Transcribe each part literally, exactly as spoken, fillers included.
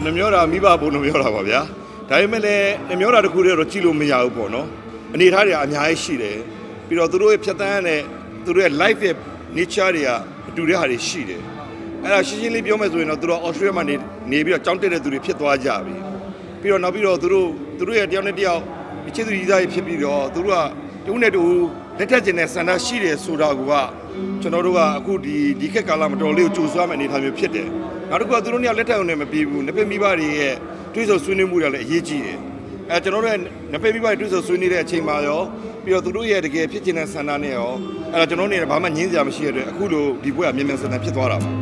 နှမျောတာမိဘဘုံနှမျောတာပါဗျာဒါပေမဲ့လည်းနှမျောတာတစ်ခုတည်းတော့ကြည့်လို့မရဘူးပေါ့နော်အနေထားတွေအများကြီးရှိတယ်ပြီးတော့သူတို့ရဲ့ဖြတ်သန်းတဲ့သူတို့ရဲ့ life ရဲ့ nature တွေကအတူတဲ့ဟာတွေရှိတယ်အဲ့ဒါရှင်းရှင်းလေးပြောမယ်ဆိုရင်တော့သူတို့ Australia မှာနေနေပြီးတော့ကြောင်းတက်တဲ့သူတွေဖြစ်သွားကြပြီပြီးတော့နောက်ပြီးတော့သူတို့သူတို့ရဲ့တယောက်နဲ့တယောက်ချစ်သူကြီးသားဖြစ်ပြီးတော့သူတို့ကတူနဲ့တူလက်ထက်ကျင်တဲ့စန္ဒရှိတယ်ဆိုတာကကျွန်တော်တို့ကအခုဒီဒီခက်ကာလမတော်လေးကိုကြိုးစားမယ်အနေထားမျိုးဖြစ်တယ်နောက်တစ်ခုကသူတို့เนี่ยလက်ထက်အောင်နဲ့မပြေဘူးနှစ်ဖက်မိဘတွေရဲ့တွေးဆဆွေးနွေးမှုတွေလည်းအရေးကြီးတယ်အဲကျွန်တော်တို့ရဲ့နှစ်ဖက်မိဘတွေတွေးဆဆွေးနွေးတဲ့အချိန်မှာရောပြီးတော့သူတို့ရဲ့တကယ်ဖြစ်ကျင်တဲ့စန္ဒနဲ့ရောအဲ့တော့ကျွန်တော်တို့เนี่ยဘာမှငြင်းစရာမရှိတဲ့အတွက်အခုလိုဒီဘွဲကမြန်မြန်ဆန်ဆန်ဖြစ်သွားတာပါ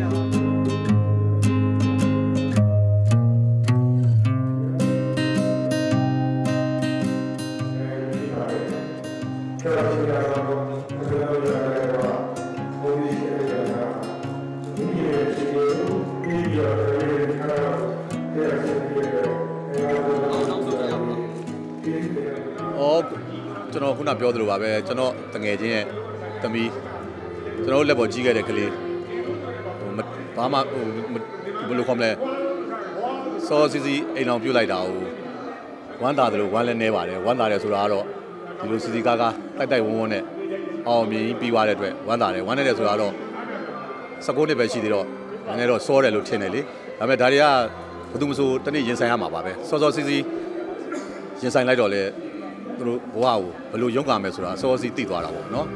ကျွန်တော်ခုနပြောသလိုပါပဲကျွန်တော်တငယ်ချင်းရဲ့သမီးကျွန်တော်လက်ပေါ်ကြီးခဲ့တဲ့ကလေးဟိုဘာမှဟိုဘယ်လိုခေါ်မလဲစောစီစီအိမ်အောင်ပြုတ်လိုက်တာဟိုဝမ်းသာတယ်လို့ဝမ်းလည်းနေပါတယ်ဝမ်းသာတယ်ဆိုတာကတော့ဒီလိုစီစီကားကားတိုက်တိုက်ဝန်းဝန်းနဲ့အောင်မြင်ပြီးသွားတဲ့အတွက်ဝမ်းသာတယ်ဝမ်းနေတယ်ဆိုတာတော့၁၉နှစ်ပဲရှိသေးတော့နည်းနည်းတော့စောတယ်လို့ထင်တယ်လေဒါပေမဲ့ဒါတွေကဘယ်သူမှမဆိုတနေ့ရင်ဆိုင်ရမှာပါပဲစောစောစီစီရင်ဆိုင်လိုက်တော့လေသူတို့ဘဝကိုဘယ်လိုရုန်းကန်မယ်ဆိုတာစောစီသိသွားတာပေါ့နော်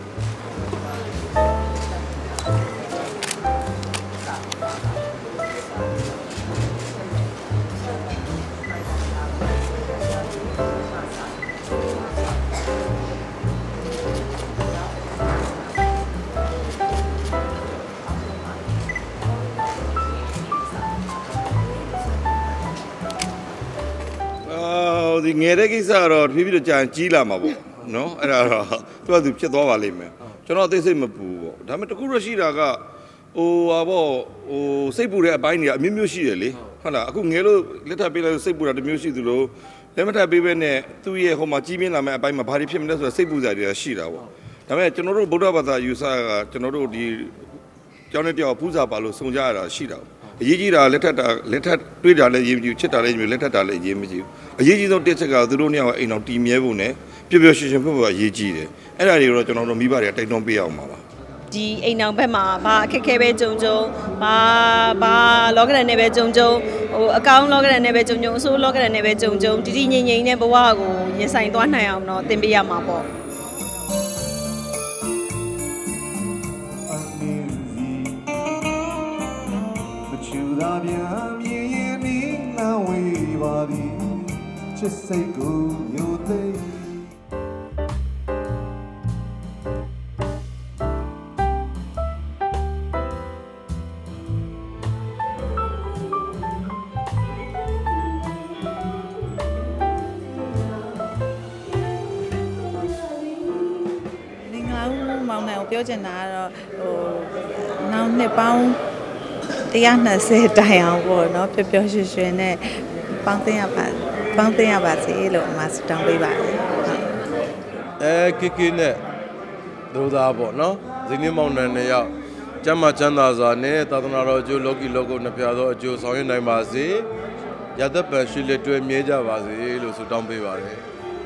ဒီငယ်တဲ့ကိစ္စကတော့တဖြည်းဖြည်းကြာကြီးလာမှာပေါ့နော်အဲ့ဒါတော့သူကသူဖြစ်သွားပါလိမ့်မယ်ကျွန်တော်အသိစိတ်မပူပေါ့ဒါပေမဲ့တခုတော့ရှိတာကဟိုဟာပေါ့ဟိုစိတ်ပူတဲ့အပိုင်းတွေကအမျိုးမျိုးရှိတယ်လေဟုတ်လားအခုငယ်လို့လက်ထပ်ပေးလိုက်စိတ်ပူတာတစ်မျိုးရှိသလိုလက်မထပ်ပေးပဲနဲ့သူ့ရဲ့ဟိုမှာကြီးပြင်းလာမယ့်အပိုင်းမှာဘာတွေဖြစ်မလဲဆိုတော့စိတ်ပူစရာတွေရှိတာပေါ့ဒါပေမဲ့ကျွန်တော်တို့ဗုဒ္ဓဘာသာယူဆကကျွန်တော်တို့ဒီကျောင်းနဲ့တောင်ပူဇာပါလို့စုံကြရတာရှိတာအရေးကြီးတာလက်ထက်တာလက်ထက်တွေးတာလည်းရေးမကြည့်ချစ်တာလည်းရေးလက်ထက်တာလည်းရေးမကြည့်အရေးကြီးဆုံးတစ်ချက်ကသူတို့နှစ်ယောက်အိမ်အောင်တီမြဲဖို့နဲ့ပျော်ပျော်ရွှင်ရွှင်ဖို့ကအရေးကြီးတယ်အဲ့ဒါတွေတော့ကျွန်တော်တို့မိဘတွေကတိုက်တွန်းပေးအောင်ပါပါဒီအိမ်အောင်ဘက်မှာဘာအခက်အခဲပဲကြုံကြုံဘာဘာလောကရန်နဲ့ပဲကြုံကြုံဟိုအကောင့်လောကရန်နဲ့ပဲကြုံကြုံအဆိုးလောကရန်နဲ့ပဲကြုံကြုံတတိငြိမ်ငြိမ်နဲ့ဘဝကိုရင်ဆိုင်သွားနိုင်အောင်တော့သင်ပေးရမှာပေါ့စိတ်ကိုမျိုးသိမောင်နှံကိုပြောချင်တာကတော့ဟိုနောက်နှစ်ပေါင်း၁၂၀တိုင်အောင်ပေါ့နော်ပျော်ပျော်ရွှင်ရွှင်နဲ့ပေါင်းသိရပါပေါင်းသိရပါစေလို့အမစတောင်းပေးပါတယ်အဲကိကိနဲ့ဒုသားပေါ့နော်ဇင်းင်းမောင်နှံနဲ့ရောက်ကျမ်းမာချမ်းသာစွာနဲ့သာသနာတော်အကျိုးလောကီလောကုနှစ်ပြားသောအကျိုးဆောင်ရွက်နိုင်ပါစေရသက်ပံရှိလက်တွဲမြဲကြပါစေလို့ဆုတောင်းပေးပါတယ်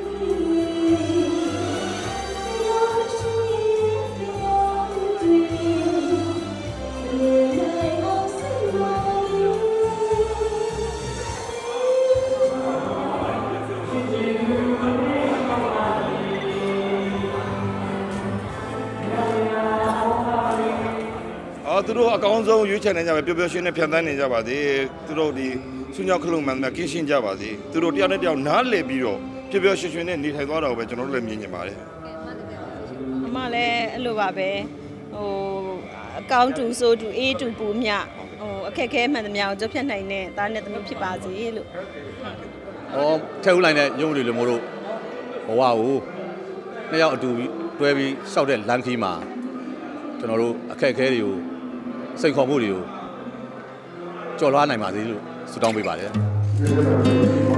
သူတို့အကောင်းဆုံးရွေးချယ်နိုင်ကြပါပျော်ပျော်ရွှင်နဲ့ဖြတ်သန်းနေကြပါစေသူတို့ဒီဆွညောက်ခလုံးမှန်မှန်ကင်းရှင်းကြပါစေသူတို့တယောက်နဲ့တယောက်နားလည်ပြီးတော့ပျော်ပျော်ရွှင်ရွှင်နဲ့နေထိုင်သွားတာကိုပဲကျွန်တော်တို့လည်းမြင်နေပါတယ်အမလည်းအဲ့လိုပါပဲဟိုအကောင့်တူဆိုတူအေးတူပူမြဟိုအခက်ခဲမှန်သမျှကိုကြောက်ဖြတ်နိုင်တဲ့သားနဲ့သမီးဖြစ်ပါစေလို့ဟောထဲဦးလိုက်တဲ့ရုံတွေလိုမျိုးတို့ဘဝကိုနှစ်ယောက်အတူတွဲပြီးရှောက်တဲ့လမ်းခီးမှာကျွန်တော်တို့အခက်အခဲတွေကိုစိတ်ခေါ်မှုတွေကိုကြော်လွှားနိုင်ပါစေလို့ဆုတောင်းပေးပါတယ်